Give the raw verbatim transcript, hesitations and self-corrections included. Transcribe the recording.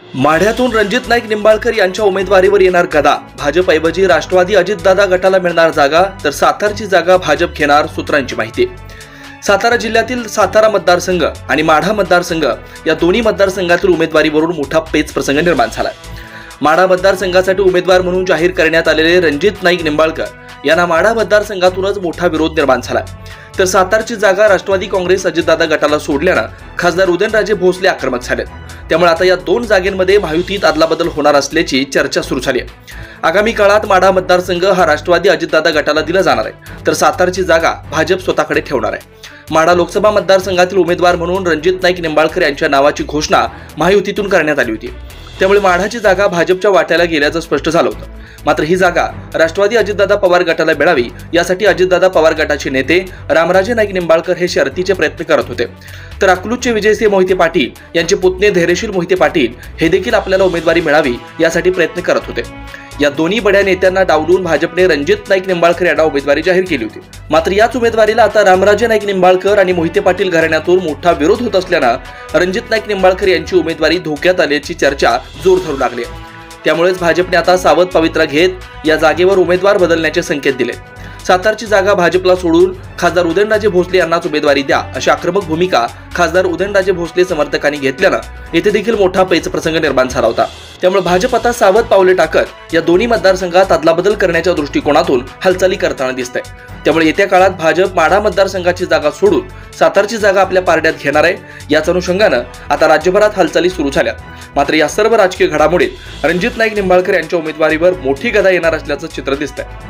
माढ्यातून रणजित नाईक निंबाळकर यांच्या उमेदवारीवर येणार गदा। भाजपऐवजी राष्ट्रवादी अजितदादा गटाला मिळणार जागा, तर सातारची जागा भाजप घेणार, सूत्रांची माहिती। सातारा जिल्ह्यातील सातारा मतदारसंघ आणि माढा मतदारसंघ या दोन्ही मतदारसंघातील उमेदवारीवरून मोठा पेच प्रसंग निर्माण झाला। माढा मतदारसंघासाठी उमेदवार म्हणून जाहीर करण्यात आलेले रणजित नाईक निंबाळकर यांना माढा मतदारसंघातूनच मोठा विरोध निर्माण झाला, तर सातारची जागा राष्ट्रवादी काँग्रेस अजितदादा गटाला सोडल्यानं खासदार उदयनराजे भोसले आक्रमक झालेत। त्यामुळे आता या दोन जागेंमध्ये महायुतीत अदलाबदल होणार असल्याची चर्चा सुरू झाली आहे। आगामी काळात माढा मतदारसंघ हा राष्ट्रवादी अजितदादा गटाला दिला जाणार आहे, तर सातारची जागा भाजप स्वतःकडे ठेवणार आहे। माढा लोकसभा मतदारसंघातील उमेदवार म्हणून रणजित नाईक निंबाळकर यांच्या नावाची घोषणा महायुतीतून करण्यात आली होती, त्यामुळे माढाची जागा भाजपच्या वाट्याला गेल्याचं स्पष्ट झालं होतं। मात्र ही जागा राष्ट्रवादी अजितदादा पवार गटाला मिळावी यासाठी अजितदादा पवार गटाचे नेते रामराजे नाईक निंबाळकर हे शर्तीचे प्रयत्न करत होते, तर अकलूजचे विजयसिंह मोहिते पाटील यांचे पुतणे धैर्यशील मोहिते पाटील हे देखील आपल्याला उमेदवारी मिळावी यासाठी प्रयत्न करत होते। या दोन्ही बड्या नेत्यांना डावलून भाजपने रणजित नाईक निंबाळकर यांना उमेदवारी जाहीर केली होती। मात्र याच उमेदवारीला आता रामराजे नाईक निंबाळकर आणि मोहिते पाटील घराण्यातून मोठा विरोध होत असल्यानं रणजित नाईक निंबाळकर यांची उमेदवारी धोक्यात आल्याची चर्चा जोर धरू लागली। त्यामुळेच भाजपने आता सावध पवित्रा घेत या जागेवर उमेदवार बदलण्याचे संकेत दिले। सातारची जागा भाजपला सोडून खासदार उदयनराजे भोसले यांनाच उमेदवारी द्या अशी आक्रमक भूमिका खासदार उदयनराजे भोसले समर्थकांनी घेतल्यानं येथे देखील मोठा पेच प्रसंग निर्माण झाला होता। त्यामुळे भाजप आता सावध पावले टाकत या दोन्ही मतदारसंघात अदलाबदल करण्याच्या दृष्टिकोनातून हालचाली करताना दिसते। त्यामुळे येत्या काळात भाजप माढा मतदारसंघाची जागा सोडून सातारची जागा आपल्या पारड्यात घेणार आहे। याच अनुषंगानं आता राज्यभरात हालचाली सुरू झाल्यात। मात्र या सर्व राजकीय घडामोडीत रणजित नाईक निंबाळकर यांच्या उमेदवारीवर मोठी गदा येणार असल्याचं चित्र दिसतंय।